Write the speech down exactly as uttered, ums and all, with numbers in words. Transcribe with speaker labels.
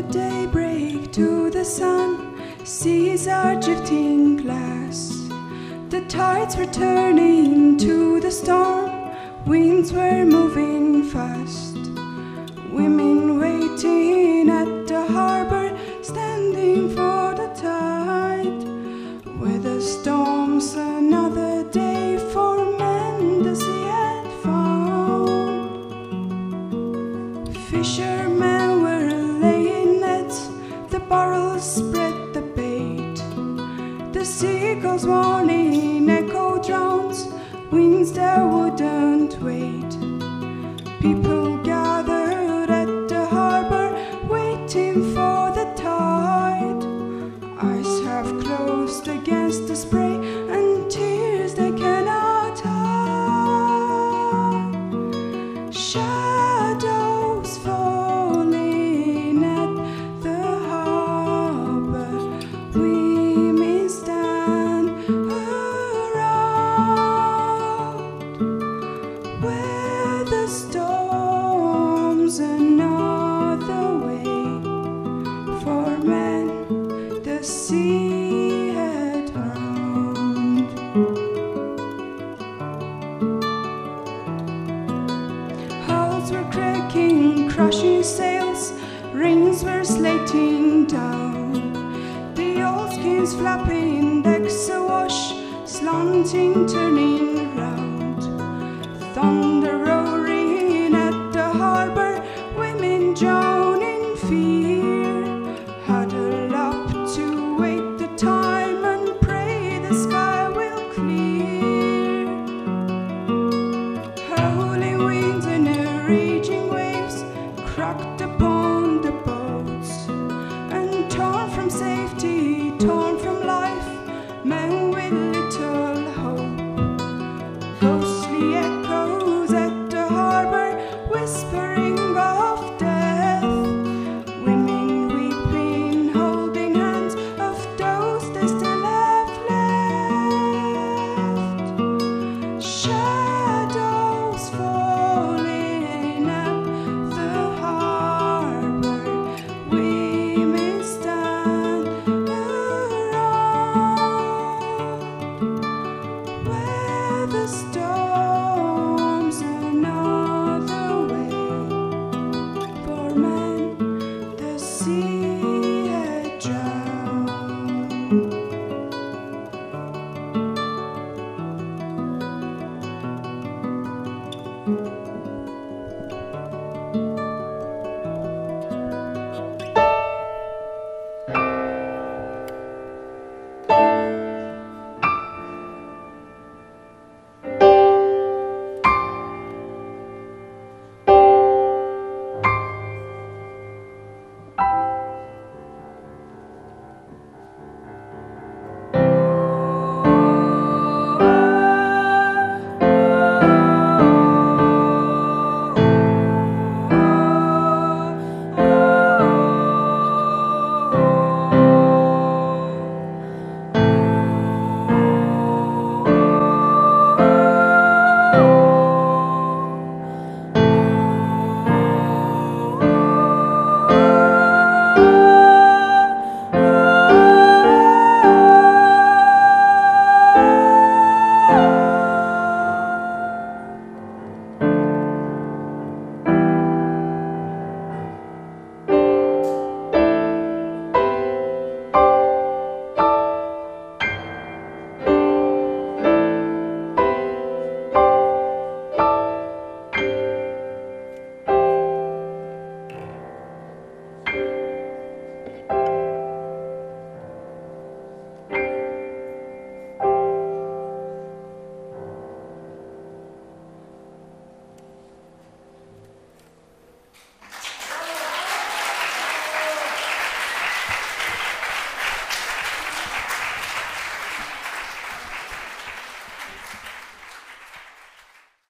Speaker 1: daybreak to the sun, seas are drifting glass. The tides were turning to the storm, winds were moving fast. Women waiting at the harbour, standing for the tide. Weather storms, another day for men the sea had found. Fishermen were laying nets, the barrels spread the bait. The seagulls' warning echo drowns, winds that wouldn't wait. People gathered at the harbour, waiting for the tide. Eyes half closed against the spray, and tears they cannot hide. Shadows falling at the harbour, women stand around. Weather storms another way, for men the sea had found. Hulls were cracking, crushing sails, rings were slating down. The old skins flapping, decks awash, slanting, turning round. Thunder roaring at the harbour, women drown in fear. Huddle up to wait the time and pray the sky will clear. Howling winds and raging waves cracked upon the boats, and torn from safety, torn from life, men with little hope. Ghostly echoes at the harbour, whispering of death. Women weeping, holding hands of those they still have left. Shadows falling at the harbour, women stand around. Weather storms another way, for men the sea